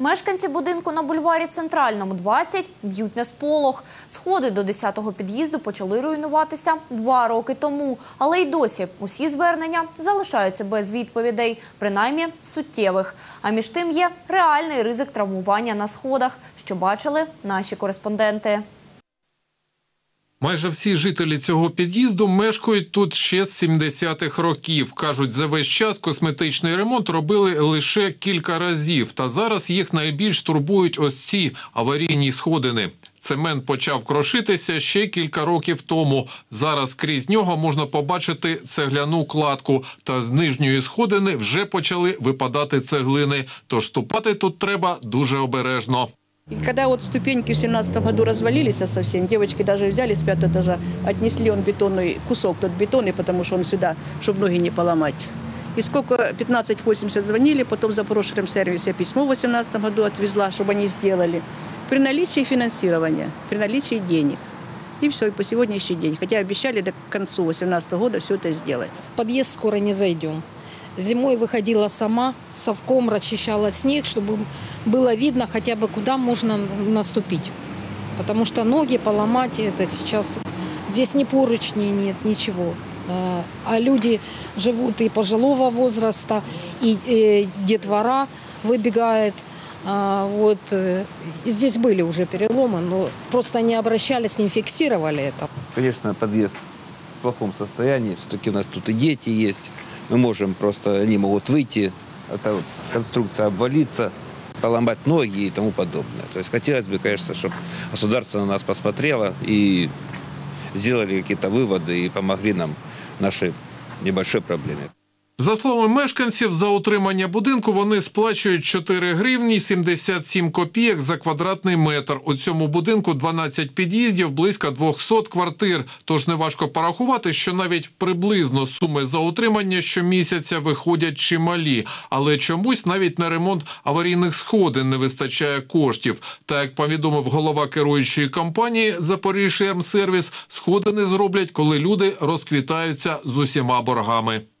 Мешканці будинку на бульварі Центральному, 20, б'ють на сполох. Сходи до 10-го під'їзду почали руйнуватися 2 роки тому. Але й досі усі звернення залишаються без відповідей, принаймні суттєвих. А між тим є реальний ризик травмування на сходах, що бачили наші кореспонденти. Майже всі жителі цього під'їзду мешкають тут ще з 70-х років. Кажуть, за весь час косметичний ремонт робили лише кілька разів. Та зараз їх найбільш турбують ось ці аварійні сходини. Цемент почав крошитися ще кілька років тому. Зараз крізь нього можна побачити цегляну кладку. Та з нижньої сходини вже почали випадати цеглини. Тож ступати тут треба дуже обережно. И когда вот ступеньки в 17 году развалились совсем, девочки даже взяли с 5-го этажа, отнесли он бетонный кусок, тот бетонный, потому что он сюда, чтобы ноги не поломать. И сколько, 1580 звонили, потом в Запорожском-сервисе письмо в 18 году отвезла, чтобы они сделали. При наличии финансирования, при наличии денег. И все, и по сегодняшний день. Хотя обещали до конца 18 года все это сделать. В подъезд скоро не зайдем. Зимой выходила сама, совком расчищала снег, чтобы было видно хотя бы, куда можно наступить. Потому что ноги поломать, это сейчас... Здесь ни поручней нет, ничего. А люди живут и пожилого возраста, и детвора выбегает. Вот. И здесь были уже переломы, но просто не обращались, не фиксировали это. Конечно, подъезд в плохом состоянии. Все-таки у нас тут и дети есть. Мы можем просто, они могут выйти, эта конструкция обвалиться, поломать ноги и тому подобное. То есть хотелось бы, конечно, чтобы государство на нас посмотрело и сделали какие-то выводы и помогли нам в нашей небольшой проблеме. За словами мешканців, за утримання будинку вони сплачують 4 гривні 77 копійок за квадратний метр. У цьому будинку 12 під'їздів, близько 200 квартир. Тож неважко порахувати, що навіть приблизно суми за утримання щомісяця виходять чималі. Але чомусь навіть на ремонт аварійних сходин не вистачає коштів. Та, як повідомив голова керуючої компанії «Запоріжжямсервіс», сходини зроблять, коли люди розквітаються з усіма боргами.